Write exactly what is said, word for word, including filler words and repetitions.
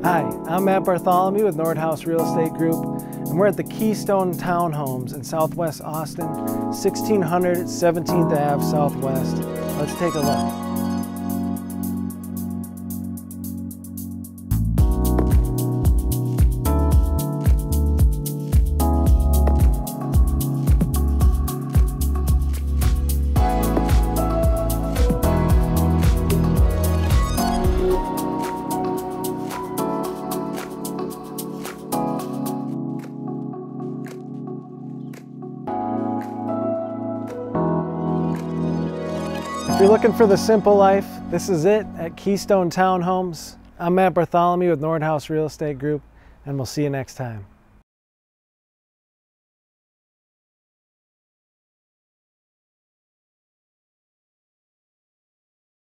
Hi, I'm Matt Bartholomew with Nordhaus Real Estate Group, and we're at the Keystone Townhomes in Southwest Austin, sixteen hundred seventeenth Avenue Southwest. Let's take a look. If you're looking for the simple life, this is it at Keystone Townhomes. I'm Matt Bartholomew with Nordhaus Real Estate Group, and we'll see you next time.